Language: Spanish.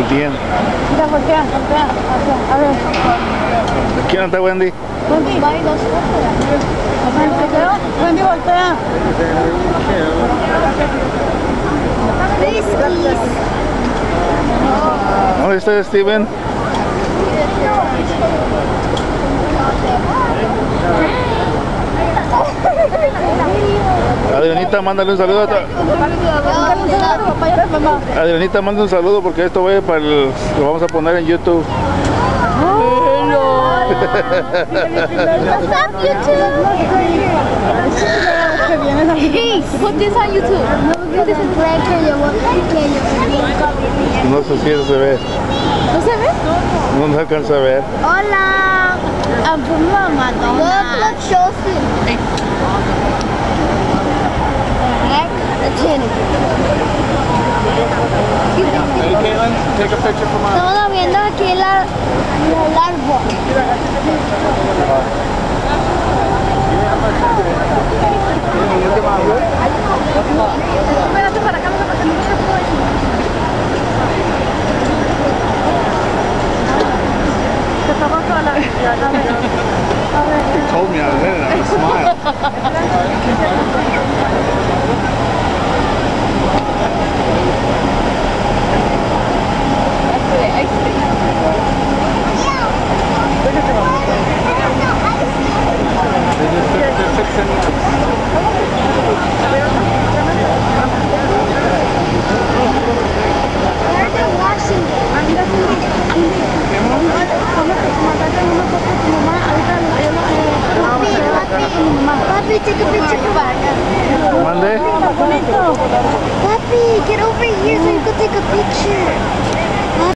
bien. Mira, voltea, voltea. A ver. ¿Quién está Wendy? Wendy, voltea. Wendy, voltea. ¿Dónde está Steven? Adrianita, mándale un saludo. Adrianita, manda un saludo porque esto va para lo vamos a poner en YouTube. What's up, YouTube? Hey, put this on YouTube. No sé si eso se ve. ¿No se ve? No se alcanza a ver. Hola. I'm from Madonna. Look, Chelsea. Hey, Caitlin, take a picture for mine. Estamos viendo aquí el árbol. Espérate para acá, para que no se pueda. Te tomo toda la vida. He told me I was in it. I smiled. They're fixing Papi, take a picture for us. ¿Mande? Papi, get over here so you can take a picture.